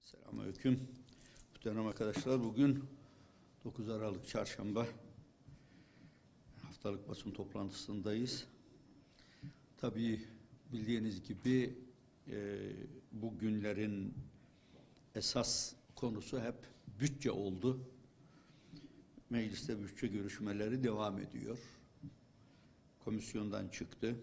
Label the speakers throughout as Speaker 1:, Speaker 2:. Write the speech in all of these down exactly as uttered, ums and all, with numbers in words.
Speaker 1: Selamünaleyküm. Muhterem arkadaşlar, bugün dokuz Aralık Çarşamba haftalık basın toplantısındayız. Tabii bildiğiniz gibi e, bu günlerin esas konusu hep bütçe oldu. Mecliste bütçe görüşmeleri devam ediyor. Komisyondan çıktı.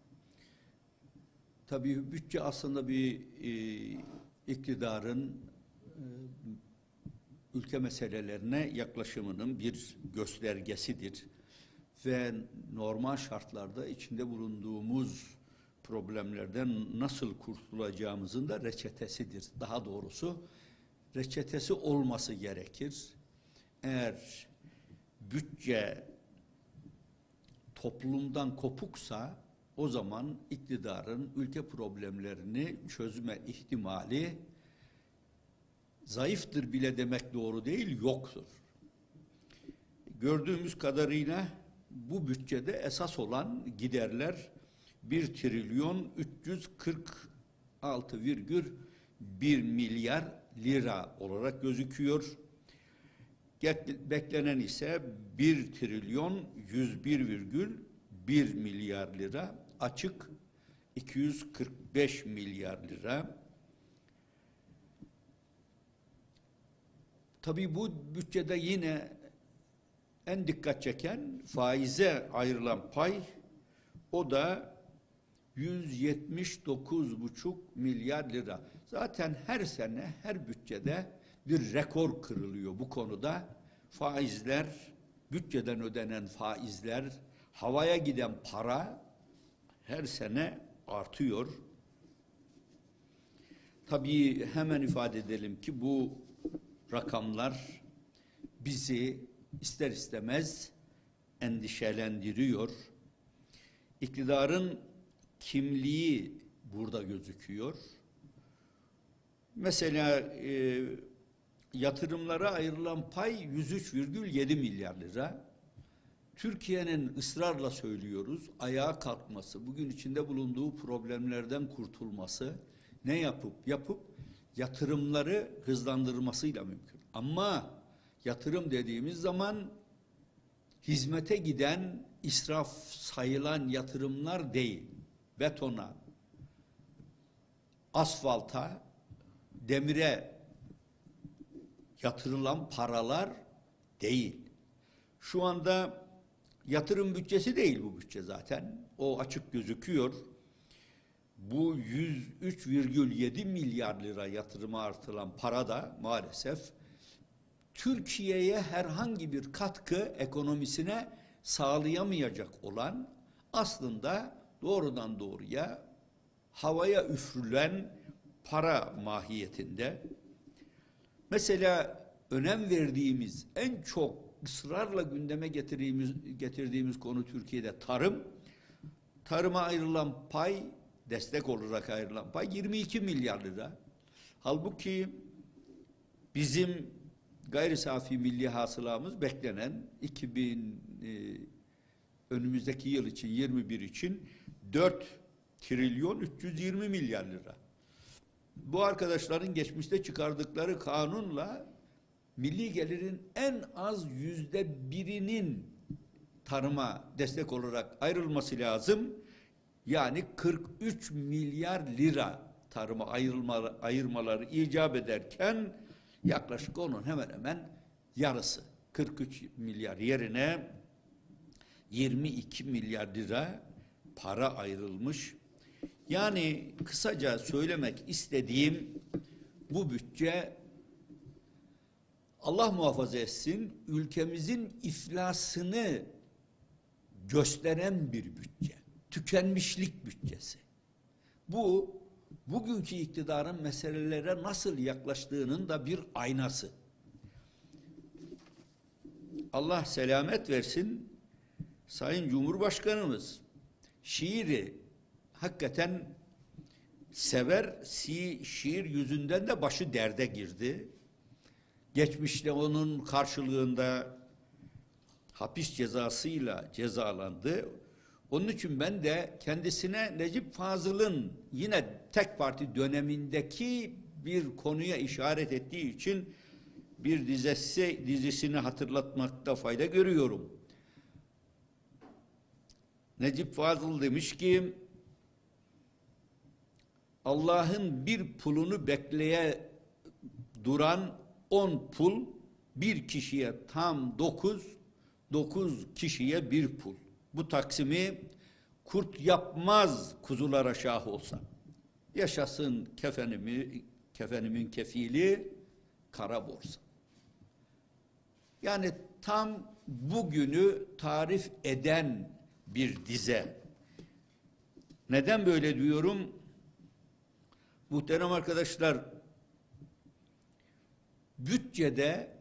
Speaker 1: Tabii bütçe aslında bir e, iktidarın e, ülke meselelerine yaklaşımının bir göstergesidir. Ve normal şartlarda içinde bulunduğumuz problemlerden nasıl kurtulacağımızın da reçetesidir. Daha doğrusu reçetesi olması gerekir. Eğer bütçe toplumdan kopuksa o zaman iktidarın ülke problemlerini çözme ihtimali zayıftır bile demek doğru değil, yoktur. Gördüğümüz kadarıyla bu bütçede esas olan giderler bir trilyon üç yüz kırk altı virgül bir milyar lira olarak gözüküyor. Beklenen ise bir trilyon yüz bir virgül bir milyar lira, açık iki yüz kırk beş milyar lira. Tabii bu bütçede yine en dikkat çeken faize ayrılan pay, o da yüz yetmiş dokuz buçuk milyar lira. Zaten her sene her bütçede bir rekor kırılıyor bu konuda. Faizler, bütçeden ödenen faizler, havaya giden para her sene artıyor. Tabii hemen ifade edelim ki bu rakamlar bizi ister istemez endişelendiriyor. İktidarın kimliği burada gözüküyor. Mesela e, yatırımlara ayrılan pay yüz üç virgül yedi milyar lira. Türkiye'nin ısrarla söylüyoruz, ayağa kalkması, bugün içinde bulunduğu problemlerden kurtulması, ne yapıp yapıp yatırımları hızlandırmasıyla mümkün. Ama yatırım dediğimiz zaman hizmete giden, israf sayılan yatırımlar değil. Betona, asfalta, demire yatırılan paralar değil. Şu anda yatırım bütçesi değil bu bütçe zaten. O açık gözüküyor. Bu yüz üç virgül yedi milyar lira yatırıma artılan para da maalesef Türkiye'ye herhangi bir katkı ekonomisine sağlayamayacak olan, aslında doğrudan doğruya havaya üfürülen para mahiyetinde. Mesela önem verdiğimiz, en çok ısrarla gündeme getirdiğimiz, getirdiğimiz konu Türkiye'de tarım. Tarıma ayrılan pay, destek olarak ayrılan pay yirmi iki milyar lira. Halbuki bizim gayri safi milli hasılamız beklenen iki bin e, önümüzdeki yıl için, yirmi bir için dört trilyon üç yüz yirmi milyar lira. Bu arkadaşların geçmişte çıkardıkları kanunla milli gelirin en az yüzde birinin tarıma destek olarak ayrılması lazım. Yani kırk üç milyar lira tarıma ayrılmaları, ayırmaları icap ederken yaklaşık onun hemen hemen yarısı, kırk üç milyar yerine yirmi iki milyar lira para ayrılmış. Yani kısaca söylemek istediğim, bu bütçe Allah muhafaza etsin ülkemizin iflasını gösteren bir bütçe. Tükenmişlik bütçesi. Bu bugünkü iktidarın meselelere nasıl yaklaştığının da bir aynası. Allah selamet versin, Sayın Cumhurbaşkanımız şiiri hakikaten sever, si, şiir yüzünden de başı derde girdi. Geçmişte onun karşılığında hapis cezasıyla cezalandı. Onun için ben de kendisine Necip Fazıl'ın yine tek parti dönemindeki bir konuya işaret ettiği için bir dizesi, dizisini hatırlatmakta fayda görüyorum. Necip Fazıl demiş ki, Allah'ın bir pulunu bekleye duran on pul, bir kişiye tam dokuz, dokuz kişiye bir pul. Bu taksimi kurt yapmaz kuzulara şah olsa. Yaşasın kefenimi, kefenimin kefili kara borsa. Yani tam bugünü tarif eden bir dize. Neden böyle diyorum? Muhterem arkadaşlar, bütçede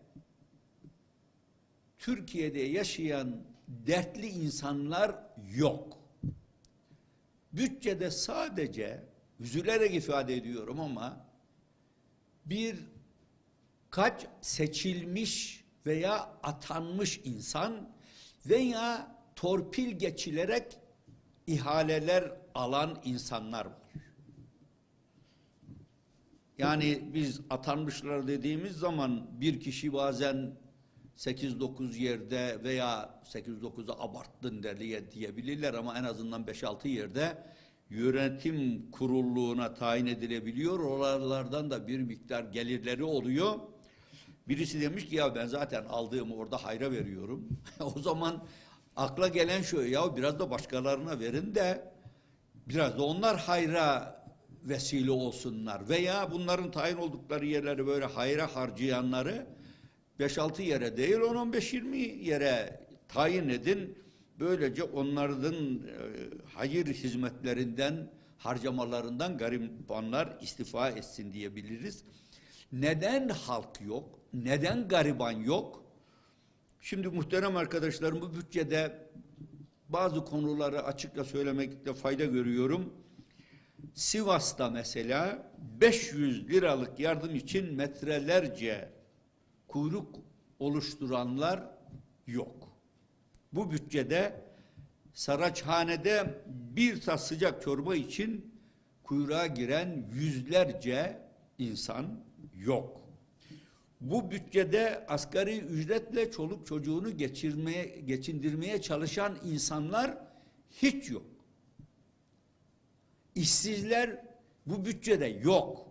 Speaker 1: Türkiye'de yaşayan dertli insanlar yok. Bütçede sadece, üzülerek ifade ediyorum ama, bir kaç seçilmiş veya atanmış insan veya torpil geçilerek ihaleler alan insanlar var. Yani biz atanmışlar dediğimiz zaman bir kişi bazen sekiz dokuz yerde veya sekiz dokuza abarttın derliye diyebilirler ama en azından beş altı yerde yönetim kurulluğuna tayin edilebiliyor. Oralardan da bir miktar gelirleri oluyor. Birisi demiş ki ya ben zaten aldığımı orada hayra veriyorum. O zaman akla gelen şu, ya biraz da başkalarına verin de biraz da onlar hayra vesile olsunlar. Veya bunların tayin oldukları yerleri böyle hayra harcayanları beş altı yere değil on on beş yirmi yere tayin edin. Böylece onların e, hayır hizmetlerinden, harcamalarından garibanlar istifa etsin diyebiliriz. Neden halk yok? Neden gariban yok? Şimdi muhterem arkadaşlarım, bu bütçede bazı konuları açıkça söylemekte fayda görüyorum. Sivas'ta mesela beş yüz liralık yardım için metrelerce kuyruk oluşturanlar yok. Bu bütçede Saraçhane'de bir tas sıcak çorba için kuyruğa giren yüzlerce insan yok. Bu bütçede asgari ücretle çoluk çocuğunu geçirmeye, geçindirmeye çalışan insanlar hiç yok. İşsizler bu bütçede yok.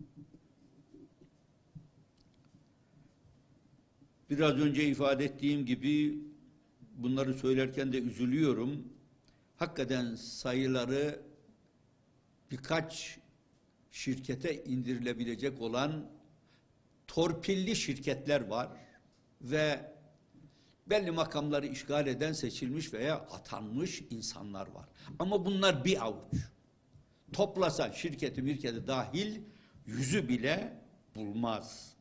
Speaker 1: Biraz önce ifade ettiğim gibi bunları söylerken de üzülüyorum. Hakikaten sayıları birkaç şirkete indirilebilecek olan torpilli şirketler var ve belli makamları işgal eden seçilmiş veya atanmış insanlar var. Ama bunlar bir avuç. Toplasan şirketi mirketi dahil yüzü bile bulmaz.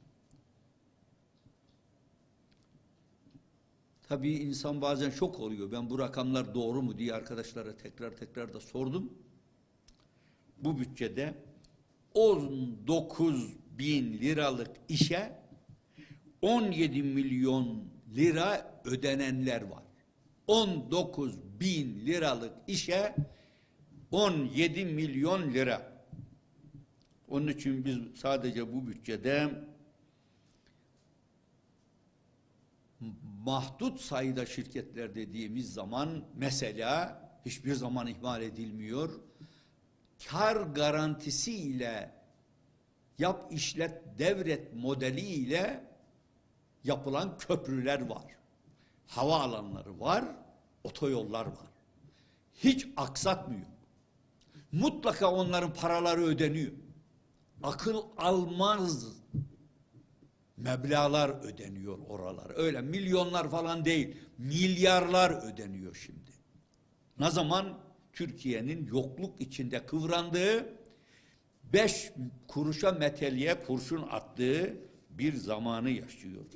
Speaker 1: Tabii insan bazen şok oluyor. Ben bu rakamlar doğru mu diye arkadaşlara tekrar tekrar da sordum. Bu bütçede on dokuz bin liralık işe on yedi milyon lira ödenenler var. on dokuz bin liralık işe on yedi milyon lira. Onun için biz sadece bu bütçede mahdut sayıda şirketler dediğimiz zaman mesela hiçbir zaman ihmal edilmiyor. Kar garantisiyle yap işlet devret modeliyle yapılan köprüler var. Havaalanları var, otoyollar var. Hiç aksatmıyor. Mutlaka onların paraları ödeniyor. Akıl almaz meblağlar ödeniyor oralar. Öyle milyonlar falan değil, milyarlar ödeniyor şimdi. Ne zaman? Türkiye'nin yokluk içinde kıvrandığı, beş kuruşa meteliğe kurşun attığı bir zamanı yaşıyoruz.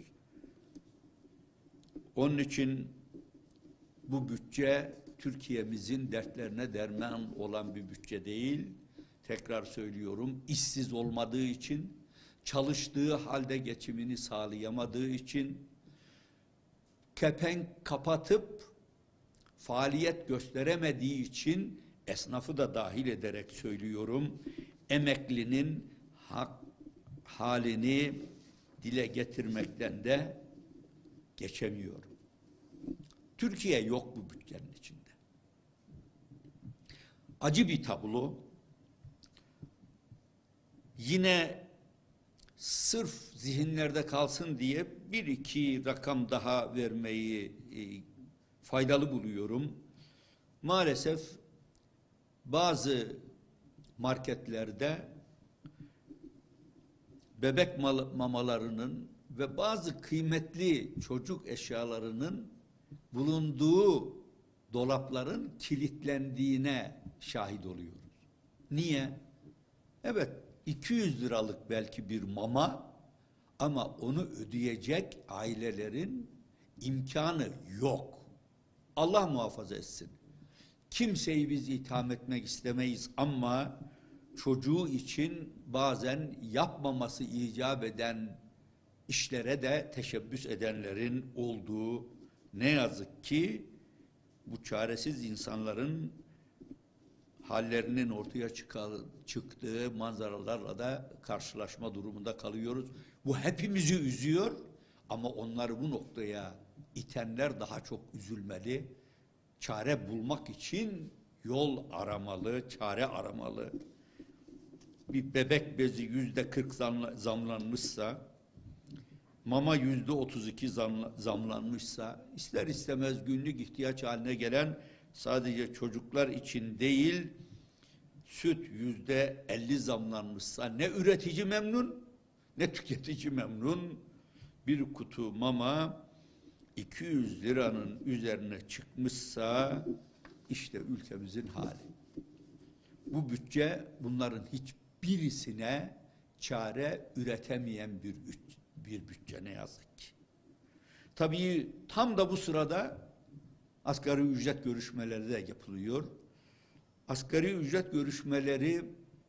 Speaker 1: Onun için bu bütçe Türkiye'mizin dertlerine derman olan bir bütçe değil. Tekrar söylüyorum, işsiz olmadığı için, çalıştığı halde geçimini sağlayamadığı için, kepenk kapatıp faaliyet gösteremediği için, esnafı da dahil ederek söylüyorum, emeklinin hak halini dile getirmekten de geçemiyorum. Türkiye yok bu bütçenin içinde. Acı bir tablo. Yine sırf zihinlerde kalsın diye bir iki rakam daha vermeyi e, faydalı buluyorum. Maalesef bazı marketlerde bebek mamalarının ve bazı kıymetli çocuk eşyalarının bulunduğu dolapların kilitlendiğine şahit oluyoruz. Niye? Evet, iki yüz liralık belki bir mama ama onu ödeyecek ailelerin imkanı yok. Allah muhafaza etsin. Kimseyi biz itham etmek istemeyiz ama çocuğu için bazen yapmaması icap eden işlere de teşebbüs edenlerin olduğu, ne yazık ki bu çaresiz insanların hallerinin ortaya çıktığı manzaralarla da karşılaşma durumunda kalıyoruz. Bu hepimizi üzüyor ama onları bu noktaya itenler daha çok üzülmeli. Çare bulmak için yol aramalı, çare aramalı. Bir bebek bezi yüzde kırk zamlanmışsa, mama yüzde otuz iki zamlanmışsa, ister istemez günlük ihtiyaç haline gelen sadece çocuklar için değil, süt yüzde elli zamlanmışsa ne üretici memnun, ne tüketici memnun. Bir kutu mama iki yüz liranın üzerine çıkmışsa işte ülkemizin hali. Bu bütçe bunların hiçbirisine çare üretemeyen bir, bir bütçe ne yazık ki. Tabii tam da bu sırada asgari ücret görüşmeleri de yapılıyor. Asgari ücret görüşmeleri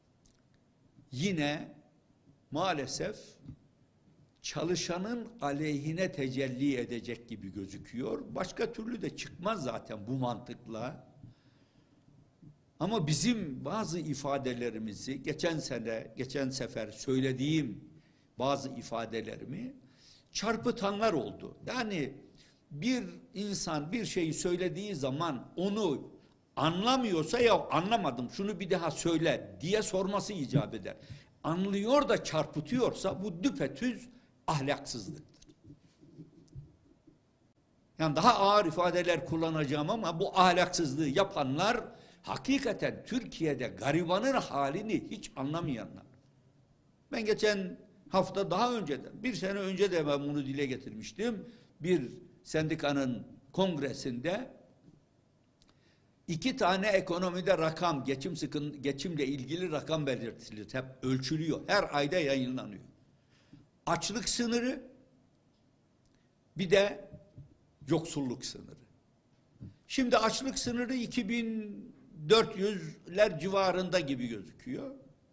Speaker 1: yine maalesef çalışanın aleyhine tecelli edecek gibi gözüküyor. Başka türlü de çıkmaz zaten bu mantıkla. Ama bizim bazı ifadelerimizi geçen sene, geçen sefer söylediğim bazı ifadelerimi çarpıtanlar oldu. Yani bir insan bir şeyi söylediği zaman onu anlamıyorsa ya anlamadım şunu bir daha söyle diye sorması icap eder. Anlıyor da çarpıtıyorsa bu düpedüz ahlaksızlıktır. Yani daha ağır ifadeler kullanacağım ama bu ahlaksızlığı yapanlar hakikaten Türkiye'de garibanın halini hiç anlamayanlar. Ben geçen hafta daha önceden, bir sene önce de ben bunu dile getirmiştim. Bir sendikanın kongresinde iki tane ekonomide rakam, geçim sıkın, geçimle ilgili rakam belirtilir. Hep ölçülüyor. Her ayda yayınlanıyor. Açlık sınırı, bir de yoksulluk sınırı. Şimdi açlık sınırı iki bin dört yüzler civarında gibi gözüküyor.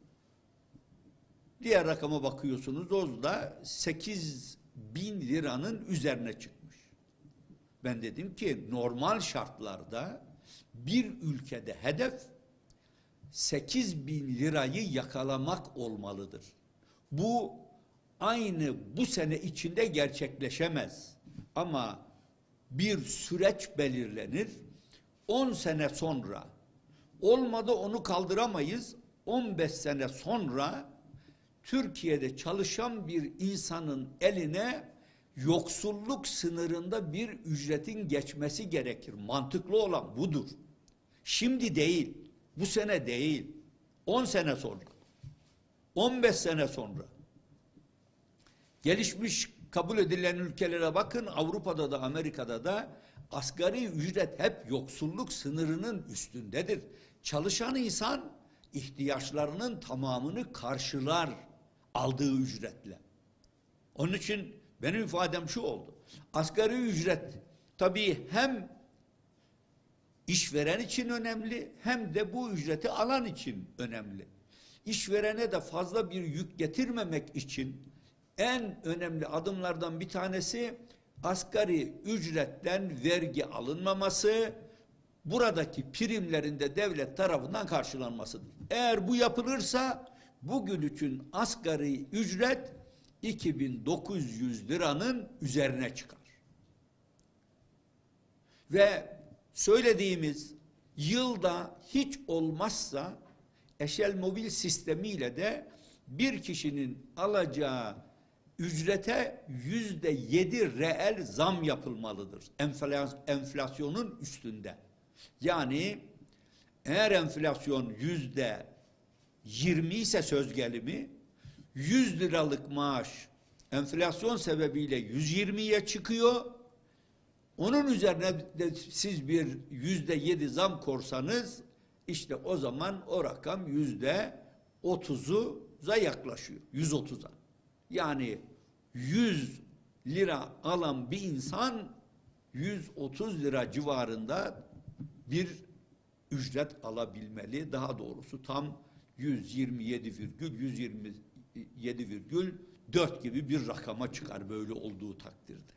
Speaker 1: Diğer rakama bakıyorsunuz, o da sekiz bin liranın üzerine çıkmış. Ben dedim ki normal şartlarda bir ülkede hedef sekiz bin lirayı yakalamak olmalıdır. Bu aynı bu sene içinde gerçekleşemez. Ama bir süreç belirlenir. on sene sonra olmadı onu kaldıramayız. on beş sene sonra Türkiye'de çalışan bir insanın eline yoksulluk sınırında bir ücretin geçmesi gerekir. Mantıklı olan budur. Şimdi değil, bu sene değil, on sene sonra, on beş sene sonra. Gelişmiş kabul edilen ülkelere bakın, Avrupa'da da Amerika'da da asgari ücret hep yoksulluk sınırının üstündedir. Çalışan insan ihtiyaçlarının tamamını karşılar aldığı ücretle. Onun için benim ifadem şu oldu. Asgari ücret tabii hem işveren için önemli hem de bu ücreti alan için önemli. İşverene de fazla bir yük getirmemek için en önemli adımlardan bir tanesi asgari ücretten vergi alınmaması, buradaki primlerin de devlet tarafından karşılanmasıdır. Eğer bu yapılırsa bugün için asgari ücret iki bin dokuz yüz liranın üzerine çıkar. Ve söylediğimiz yılda hiç olmazsa eşel mobil sistemiyle de bir kişinin alacağı ücrete yüzde yedi reel zam yapılmalıdır. Enflasyonun üstünde. Yani eğer enflasyon yüzde yirmi ise söz gelimi, yüz liralık maaş enflasyon sebebiyle yüz yirmiye çıkıyor. Onun üzerine de siz bir yüzde yedi zam korsanız, işte o zaman o rakam yüzde otuza yaklaşıyor. Yüz otuza. Yani yüz lira alan bir insan yüz otuz lira civarında bir ücret alabilmeli. Daha doğrusu tam yüz yirmi yedi virgül yüz yirmi yedi virgül dört gibi bir rakama çıkar böyle olduğu takdirde.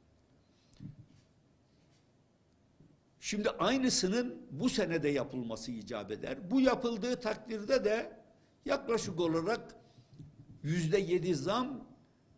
Speaker 1: Şimdi aynısının bu senede yapılması icap eder. Bu yapıldığı takdirde de yaklaşık olarak yüzde yedi zam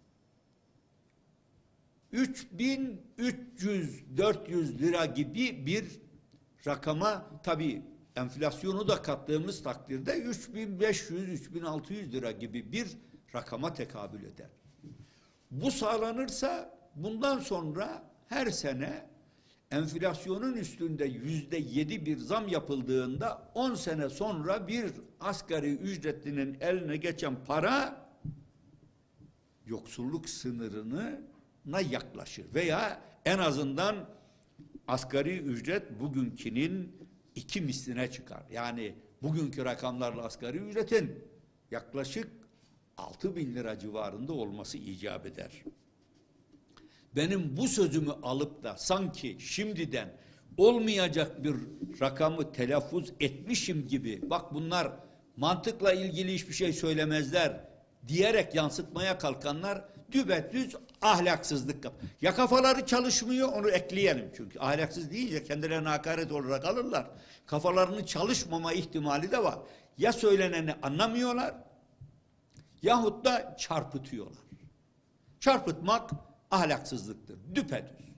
Speaker 1: üç bin üç yüz dört yüz lira gibi bir rakama, tabii enflasyonu da kattığımız takdirde üç bin beş yüz üç bin altı yüz lira gibi bir rakama tekabül eder. Bu sağlanırsa bundan sonra her sene enflasyonun üstünde yüzde yedi bir zam yapıldığında on sene sonra bir asgari ücretlinin eline geçen para yoksulluk sınırına yaklaşır. Veya en azından asgari ücret bugünkinin iki misline çıkar. Yani bugünkü rakamlarla asgari ücretin yaklaşık altı bin lira civarında olması icap eder. Benim bu sözümü alıp da sanki şimdiden olmayacak bir rakamı telaffuz etmişim gibi, bak bunlar mantıkla ilgili hiçbir şey söylemezler diyerek yansıtmaya kalkanlar düpedüz ahlaksızlık yap. Ya kafaları çalışmıyor, onu ekleyelim çünkü. Ahlaksız deyince kendilerine hakaret olarak alırlar. Kafalarının çalışmama ihtimali de var. Ya söyleneni anlamıyorlar yahut da çarpıtıyorlar. Çarpıtmak ahlaksızlıktır. Düpedüz.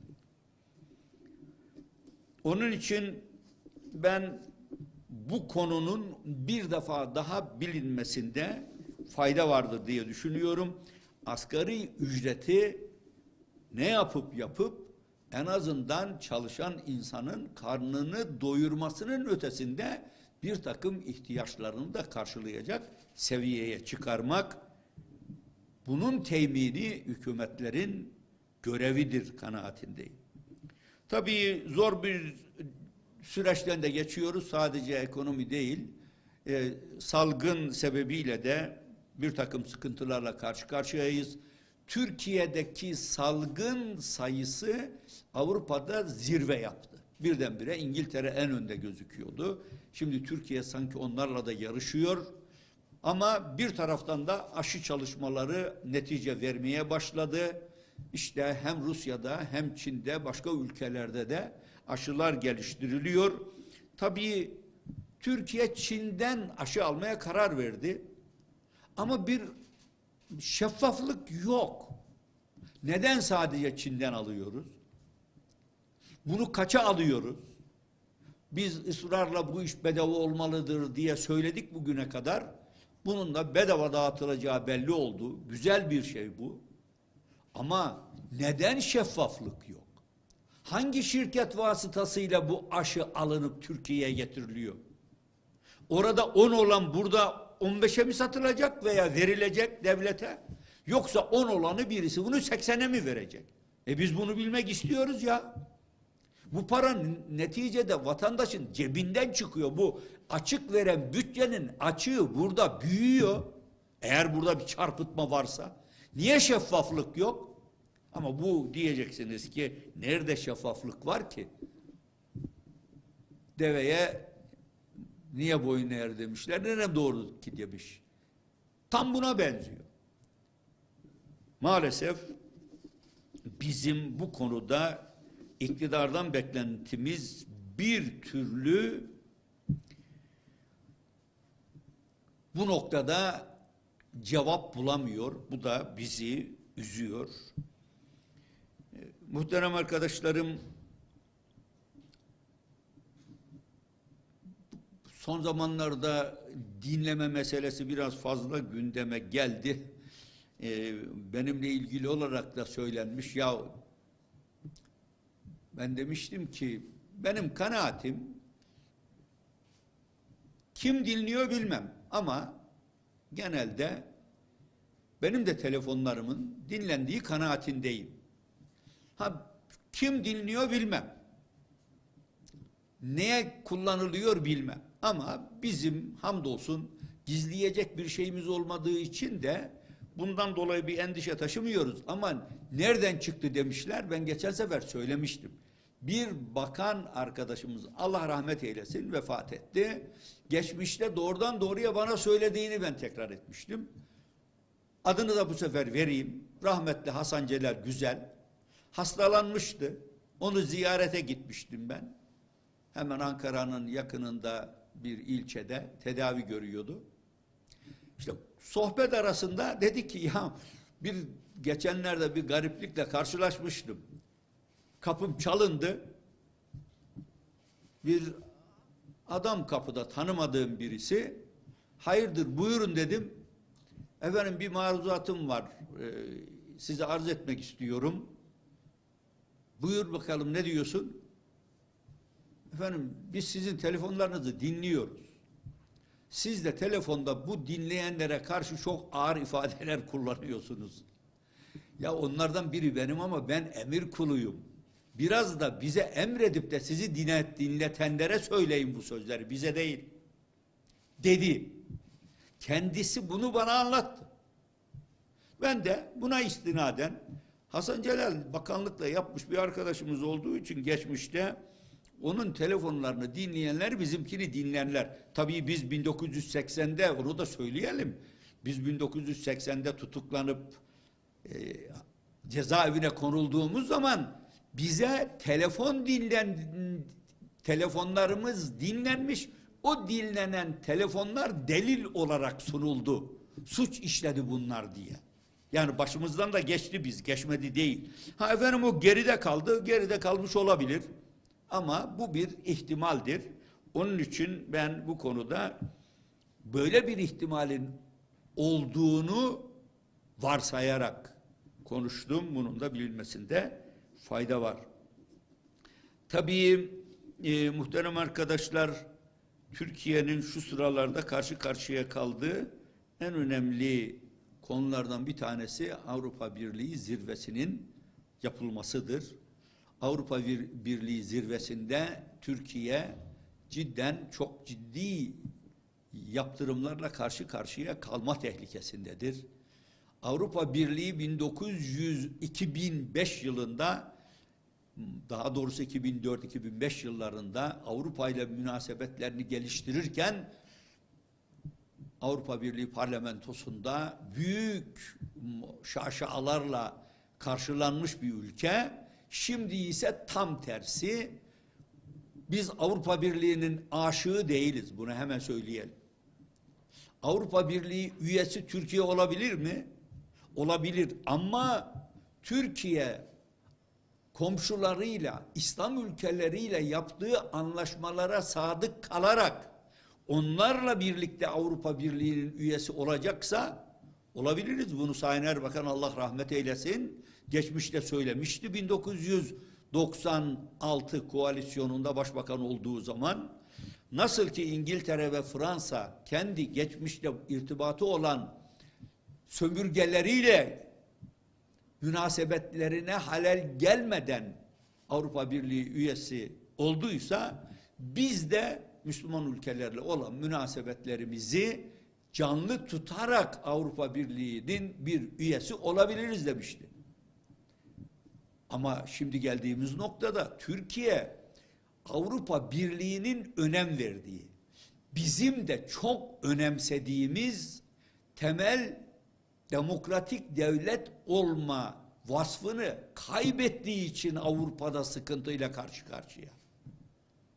Speaker 1: Onun için ben bu konunun bir defa daha bilinmesinde fayda vardır diye düşünüyorum. Asgari ücreti ne yapıp yapıp en azından çalışan insanın karnını doyurmasının ötesinde bir takım ihtiyaçlarını da karşılayacak seviyeye çıkarmak, bunun temini hükümetlerin görevidir kanaatindeyim. Tabii zor bir süreçten de geçiyoruz. Sadece ekonomi değil, e, salgın sebebiyle de bir takım sıkıntılarla karşı karşıyayız. Türkiye'deki salgın sayısı Avrupa'da zirve yaptı. Birdenbire İngiltere en önde gözüküyordu. Şimdi Türkiye sanki onlarla da yarışıyor. Ama bir taraftan da aşı çalışmaları netice vermeye başladı. İşte hem Rusya'da hem Çin'de başka ülkelerde de aşılar geliştiriliyor. Tabii Türkiye Çin'den aşı almaya karar verdi. Ama bir şeffaflık yok. Neden sadece Çin'den alıyoruz? Bunu kaça alıyoruz? Biz ısrarla bu iş bedava olmalıdır diye söyledik bugüne kadar. Bunun da bedava dağıtılacağı belli oldu. Güzel bir şey bu. Ama neden şeffaflık yok? Hangi şirket vasıtasıyla bu aşı alınıp Türkiye'ye getiriliyor? Orada on olan burada on beşe mi satılacak veya verilecek devlete? Yoksa on olanı birisi bunu seksene mi verecek? E biz bunu bilmek istiyoruz ya. Bu para neticede vatandaşın cebinden çıkıyor. Bu açık veren bütçenin açığı burada büyüyor. Eğer burada bir çarpıtma varsa. Niye şeffaflık yok? Ama bu diyeceksiniz ki nerede şeffaflık var ki? Deveye niye boyun eğer demişler. Nereye doğru ki demiş. Tam buna benziyor. Maalesef bizim bu konuda iktidardan beklentimiz bir türlü bu noktada cevap bulamıyor. Bu da bizi üzüyor. E, muhterem arkadaşlarım, son zamanlarda dinleme meselesi biraz fazla gündeme geldi. Ee, benimle ilgili olarak da söylenmiş. Ya ben demiştim ki benim kanaatim, kim dinliyor bilmem ama genelde benim de telefonlarımın dinlendiği kanaatindeyim. Ha, kim dinliyor bilmem. Neye kullanılıyor bilmem. Ama bizim hamdolsun gizleyecek bir şeyimiz olmadığı için de bundan dolayı bir endişe taşımıyoruz. Ama nereden çıktı demişler. Ben geçen sefer söylemiştim. Bir bakan arkadaşımız, Allah rahmet eylesin, vefat etti. Geçmişte doğrudan doğruya bana söylediğini ben tekrar etmiştim. Adını da bu sefer vereyim. Rahmetli Hasan Celal Güzel hastalanmıştı. Onu ziyarete gitmiştim ben. Hemen Ankara'nın yakınında bir ilçede tedavi görüyordu. İşte sohbet arasında dedi ki ya bir geçenlerde bir gariplikle karşılaşmıştım. Kapım çalındı. Bir adam kapıda, tanımadığım birisi. Hayırdır buyurun dedim. Efendim bir maruzatım var. Ee, size arz etmek istiyorum. Buyur bakalım ne diyorsun? Efendim biz sizin telefonlarınızı dinliyoruz. Siz de telefonda bu dinleyenlere karşı çok ağır ifadeler kullanıyorsunuz. Ya onlardan biri benim ama ben emir kuluyum. Biraz da bize emredip de sizi dinlet, dinletenlere söyleyin bu sözleri, bize değil. Dedi. Kendisi bunu bana anlattı. Ben de buna istinaden Hasan Celal bakanlıkla yapmış bir arkadaşımız olduğu için geçmişte onun telefonlarını dinleyenler bizimkini dinlerler. Tabii biz bin dokuz yüz seksende onu da söyleyelim. Biz bin dokuz yüz seksende tutuklanıp e, cezaevine konulduğumuz zaman bize telefon dinlen telefonlarımız dinlenmiş. O dinlenen telefonlar delil olarak sunuldu. Suç işledi bunlar diye. Yani başımızdan da geçti biz, geçmedi değil. Ha efendim o geride kaldı, geride kalmış olabilir. Ama bu bir ihtimaldir. Onun için ben bu konuda böyle bir ihtimalin olduğunu varsayarak konuştum. Bunun da bilinmesinde fayda var. Tabii e, muhterem arkadaşlar, Türkiye'nin şu sıralarda karşı karşıya kaldığı en önemli konulardan bir tanesi Avrupa Birliği zirvesinin yapılmasıdır. Avrupa Birliği zirvesinde Türkiye cidden çok ciddi yaptırımlarla karşı karşıya kalma tehlikesindedir. Avrupa Birliği bin dokuz yüz iki bin beş yılında, daha doğrusu iki bin dört iki bin beş yıllarında Avrupa ile münasebetlerini geliştirirken Avrupa Birliği parlamentosunda büyük şaşalarla karşılanmış bir ülke. Şimdi ise tam tersi. Biz Avrupa Birliği'nin aşığı değiliz. Bunu hemen söyleyelim. Avrupa Birliği üyesi Türkiye olabilir mi? Olabilir. Ama Türkiye komşularıyla, İslam ülkeleriyle yaptığı anlaşmalara sadık kalarak onlarla birlikte Avrupa Birliği'nin üyesi olacaksa olabiliriz. Bunu Sayın Erbakan Allah rahmet eylesin geçmişte söylemişti. bin dokuz yüz doksan altı koalisyonunda başbakan olduğu zaman nasıl ki İngiltere ve Fransa kendi geçmişte irtibatı olan sömürgeleriyle münasebetlerine halel gelmeden Avrupa Birliği üyesi olduysa biz de Müslüman ülkelerle olan münasebetlerimizi canlı tutarak Avrupa Birliği'nin bir üyesi olabiliriz demişti. Ama şimdi geldiğimiz noktada Türkiye Avrupa Birliği'nin önem verdiği, bizim de çok önemsediğimiz temel demokratik devlet olma vasfını kaybettiği için Avrupa'da sıkıntıyla karşı karşıya.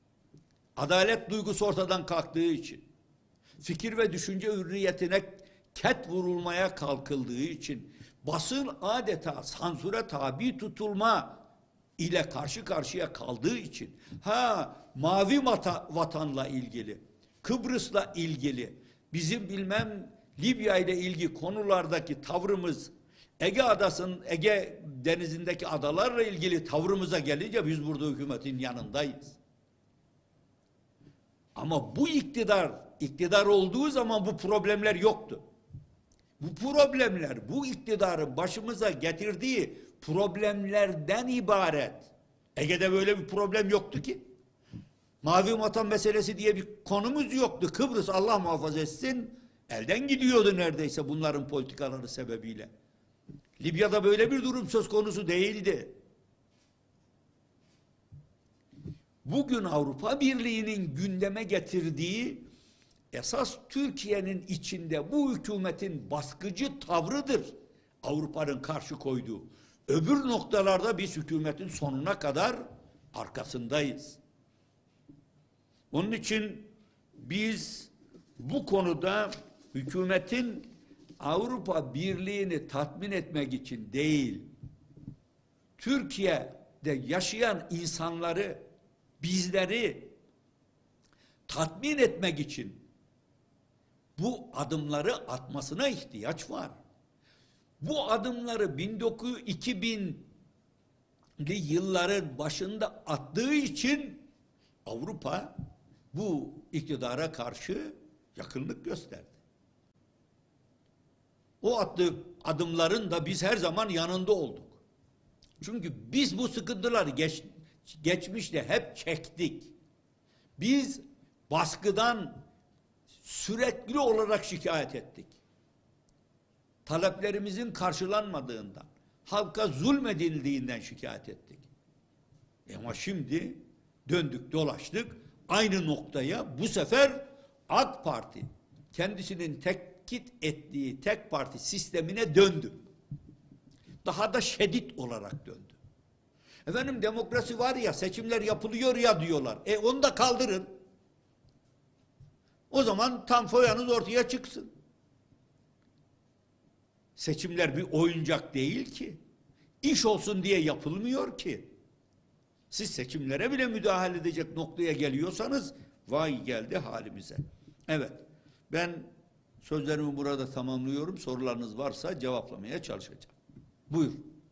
Speaker 1: Adalet duygusu ortadan kalktığı için, fikir ve düşünce hürriyetine ket vurulmaya kalkıldığı için, basın adeta sansüre tabi tutulma ile karşı karşıya kaldığı için, ha mavi vatanla ilgili, Kıbrıs'la ilgili, bizim bilmem Libya ile ilgili konulardaki tavrımız, Ege Adası'nın, Ege denizindeki adalarla ilgili tavrımıza gelince biz burada hükümetin yanındayız. Ama bu iktidar, iktidar olduğu zaman bu problemler yoktu. Bu problemler, bu iktidarın başımıza getirdiği problemlerden ibaret. Ege'de böyle bir problem yoktu ki. Mavi vatan meselesi diye bir konumuz yoktu. Kıbrıs, Allah muhafaza etsin, elden gidiyordu neredeyse bunların politikaları sebebiyle. Libya'da böyle bir durum söz konusu değildi. Bugün Avrupa Birliği'nin gündeme getirdiği esas Türkiye'nin içinde bu hükümetin baskıcı tavrıdır. Avrupa'nın karşı koyduğu. Öbür noktalarda biz hükümetin sonuna kadar arkasındayız. Onun için biz bu konuda hükümetin Avrupa Birliği'ni tatmin etmek için değil, Türkiye'de yaşayan insanları, bizleri tatmin etmek için bu adımları atmasına ihtiyaç var. Bu adımları bin dokuz yüz iki binli yılların başında attığı için Avrupa bu iktidara karşı yakınlık gösterdi. O attığı adımların da biz her zaman yanında olduk. Çünkü biz bu sıkıntıları geç, geçmişte hep çektik. Biz baskıdan sürekli olarak şikayet ettik. Taleplerimizin karşılanmadığından, halka zulmedildiğinden şikayet ettik. E ama şimdi döndük dolaştık aynı noktaya, bu sefer AK Parti kendisinin tetkit ettiği tek parti sistemine döndü. Daha da şiddet olarak döndü. Efendim demokrasi var ya, seçimler yapılıyor ya diyorlar. E onu da kaldırın. O zaman tam foyanız ortaya çıksın. Seçimler bir oyuncak değil ki. İş olsun diye yapılmıyor ki. Siz seçimlere bile müdahale edecek noktaya geliyorsanız vay geldi halimize. Evet, ben sözlerimi burada tamamlıyorum. Sorularınız varsa cevaplamaya çalışacağım. Buyur.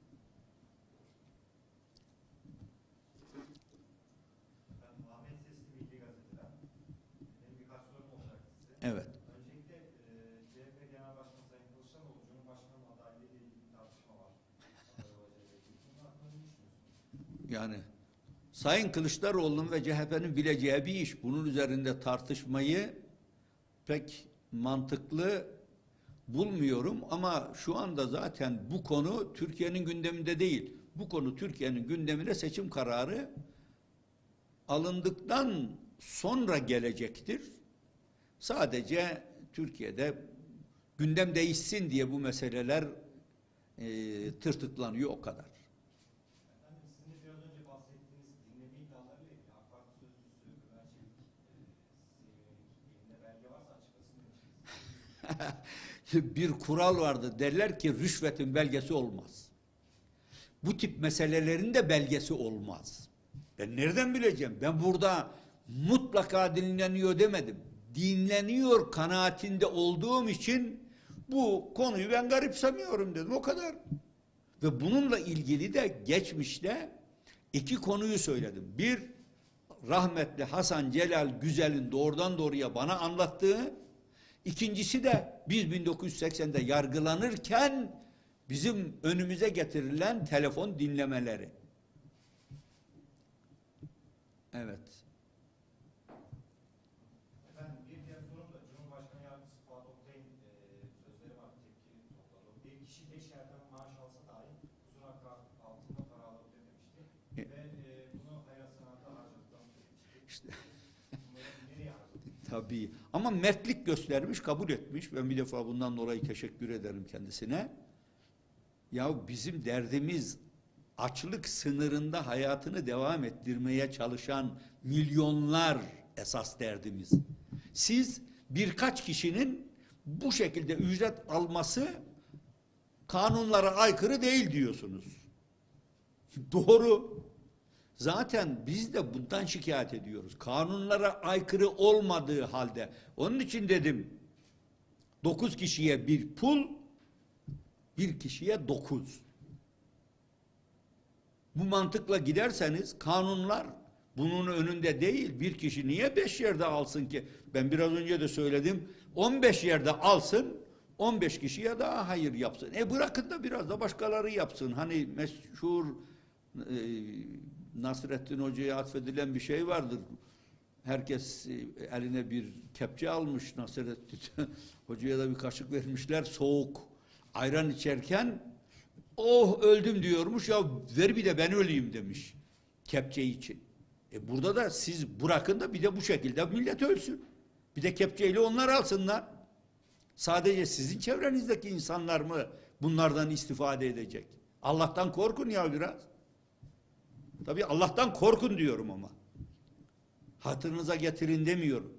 Speaker 1: Evet.
Speaker 2: Öncelikle e, C H P Genel Başkanı Sayın Kılıçdaroğlu, Cumhurbaşkanı adaylığı ile ilgili bir tartışma var. Bunun hakkında ne düşünüyorsunuz?
Speaker 1: Yani Sayın Kılıçdaroğlu'nun ve C H P'nin bileceği bir iş. Bunun üzerinde tartışmayı pek mantıklı bulmuyorum ama şu anda zaten bu konu Türkiye'nin gündeminde değil. Bu konu Türkiye'nin gündemine seçim kararı alındıktan sonra gelecektir. Sadece Türkiye'de gündem değişsin diye bu meseleler e, tırtıklanıyor o kadar.
Speaker 2: Efendim sizin de biraz önce bahsettiğiniz dinleme iddialarıyla ilgili AK Parti sözcüsü Ömer Çelik e, elinde belge varsa açıklasın.
Speaker 1: Bir kural vardı, derler ki rüşvetin belgesi olmaz. Bu tip meselelerin de belgesi olmaz. Ben nereden bileceğim? Ben burada mutlaka dinleniyor demedim. Dinleniyor kanaatinde olduğum için bu konuyu ben garipsemiyorum dedim. O kadar. Ve bununla ilgili de geçmişte iki konuyu söyledim. Bir, rahmetli Hasan Celal Güzel'in doğrudan doğruya bana anlattığı, İkincisi de biz bin dokuz yüz seksende yargılanırken bizim önümüze getirilen telefon dinlemeleri. Evet.
Speaker 2: Efendim bir diğer sorum da Cumhurbaşkanı Yardımcısı Fuat Oktay'ın e, sözleri var, tepki topladı. Bir kişi beş yerden maaş alsa dahi huzur hakkı altında para alabilir demişti.
Speaker 1: E,
Speaker 2: Ve e, bunu hayat sanatı harcadıklarını söylemişti.
Speaker 1: İşte.
Speaker 2: Bunları nereye harcadı?
Speaker 1: Tabii. Ama mertlik göstermiş, kabul etmiş. Ben bir defa bundan dolayı teşekkür ederim kendisine. Ya bizim derdimiz açlık sınırında hayatını devam ettirmeye çalışan milyonlar esas derdimiz. Siz birkaç kişinin bu şekilde ücret alması kanunlara aykırı değil diyorsunuz. Doğru. Zaten biz de bundan şikayet ediyoruz. Kanunlara aykırı olmadığı halde. Onun için dedim, dokuz kişiye bir pul, bir kişiye dokuz. Bu mantıkla giderseniz kanunlar bunun önünde değil. Bir kişi niye beş yerde alsın ki? Ben biraz önce de söyledim. on beş yerde alsın, on beş kişiye daha hayır yapsın. E bırakın da biraz da başkaları yapsın. Hani meşhur e, Nasrettin Hoca'ya atfedilen bir şey vardır. Herkes eline bir kepçe almış, Nasrettin Hoca'ya da bir kaşık vermişler, soğuk ayran içerken oh öldüm diyormuş, ya ver bir de ben öleyim demiş kepçe için. E burada da siz bırakın da bir de bu şekilde millet ölsün. Bir de kepçeyle onlar alsınlar. Sadece sizin çevrenizdeki insanlar mı bunlardan istifade edecek? Allah'tan korkun ya biraz. Tabii Allah'tan korkun diyorum ama. Hatırınıza getirin demiyorum.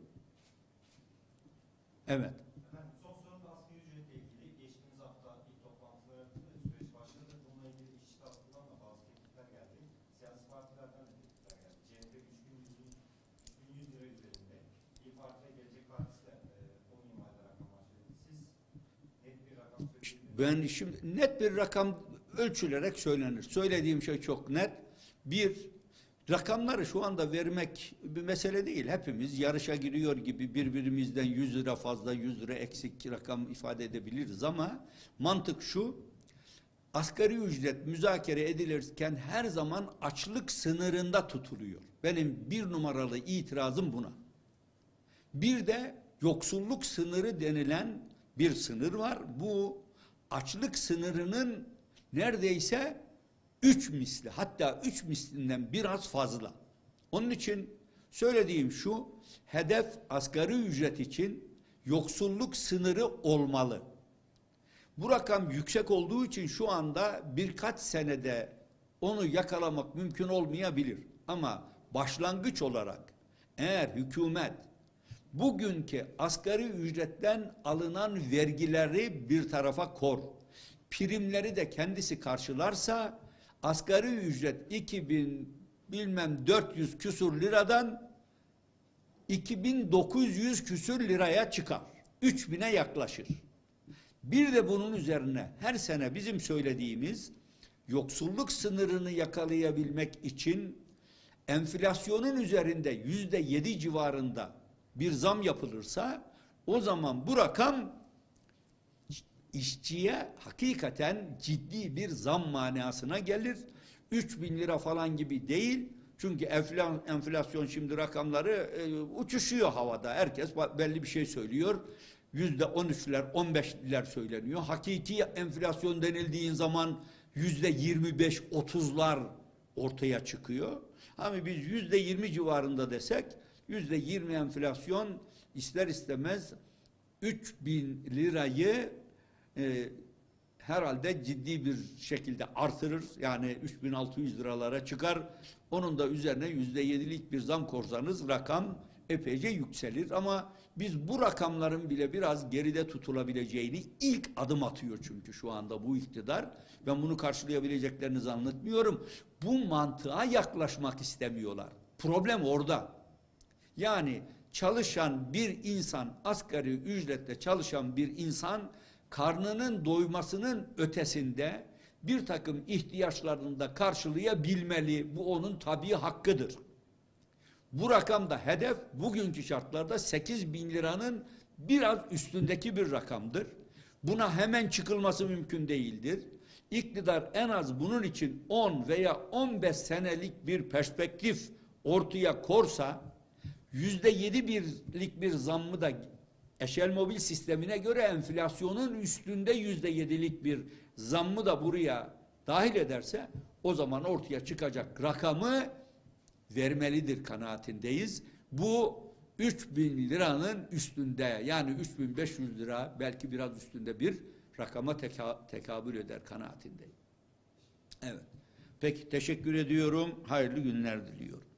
Speaker 1: Evet.
Speaker 2: Efendim, son sorum da asgari ücretle ilgili. Geçtiğimiz hafta ilk toplantıda süreç başladı. Bununla ilgili işçi tarafından da bazı teklifler geldi. Siyasi partilerden de teklifler geldi. C H P üç bin yüz lira üzerinde. İYİ Parti ve Gelecek Partisi de e, on minvalde rakamlar söyledi. Siz net bir rakam söyleyebilir misiniz?
Speaker 1: Ben şimdi net bir rakam ölçülerek söylenir. Söylediğim şey çok net. Bir, rakamları şu anda vermek bir mesele değil. Hepimiz yarışa giriyor gibi birbirimizden yüz lira fazla, yüz lira eksik rakam ifade edebiliriz ama mantık şu: asgari ücret müzakere edilirken her zaman açlık sınırında tutuluyor. Benim bir numaralı itirazım buna. Bir de yoksulluk sınırı denilen bir sınır var. Bu açlık sınırının neredeyse üç misli, hatta üç mislinden biraz fazla. Onun için söylediğim şu: hedef asgari ücret için yoksulluk sınırı olmalı. Bu rakam yüksek olduğu için şu anda birkaç senede onu yakalamak mümkün olmayabilir. Ama başlangıç olarak eğer hükümet bugünkü asgari ücretten alınan vergileri bir tarafa kor, primleri de kendisi karşılarsa asgari ücret iki bin bilmem dört yüz küsur liradan iki bin dokuz yüz küsur liraya çıkar. üç bine yaklaşır. Bir de bunun üzerine her sene bizim söylediğimiz yoksulluk sınırını yakalayabilmek için enflasyonun üzerinde yüzde yedi civarında bir zam yapılırsa o zaman bu rakam işçiye hakikaten ciddi bir zam manasına gelir. üç bin lira falan gibi değil. Çünkü enflasyon şimdi rakamları e, uçuşuyor havada. Herkes belli bir şey söylüyor. Yüzde on üçler, on beşler söyleniyor. Hakiki enflasyon denildiğin zaman yüzde yirmi beş, otuzlar ortaya çıkıyor. Ama biz yüzde yirmi civarında desek, yüzde yirmi enflasyon ister istemez üç bin lirayı e, herhalde ciddi bir şekilde artırır. Yani üç bin altı yüz liralara çıkar. Onun da üzerine yüzde yedilik bir zam korsanız rakam epeyce yükselir. Ama biz bu rakamların bile biraz geride tutulabileceğini ilk adım atıyor çünkü şu anda bu iktidar. Ben bunu karşılayabileceklerini zannetmiyorum. Bu mantığa yaklaşmak istemiyorlar. Problem orada. Yani çalışan bir insan, asgari ücretle çalışan bir insan karnının doymasının ötesinde bir takım ihtiyaçlarını da karşılayabilmeli. Bu onun tabii hakkıdır. Bu rakamda hedef bugünkü şartlarda sekiz bin liranın biraz üstündeki bir rakamdır. Buna hemen çıkılması mümkün değildir. İktidar en az bunun için on veya on beş senelik bir perspektif ortaya korsa, yüzde yedi birlik bir zammı da eşel mobil sistemine göre enflasyonun üstünde yüzde yedilik bir zammı da buraya dahil ederse, o zaman ortaya çıkacak rakamı vermelidir kanaatindeyiz. Bu üç bin liranın üstünde, yani üç bin beş yüz lira belki biraz üstünde bir rakama teka, tekabül eder kanaatindeyim. Evet. Peki, teşekkür ediyorum. Hayırlı günler diliyorum.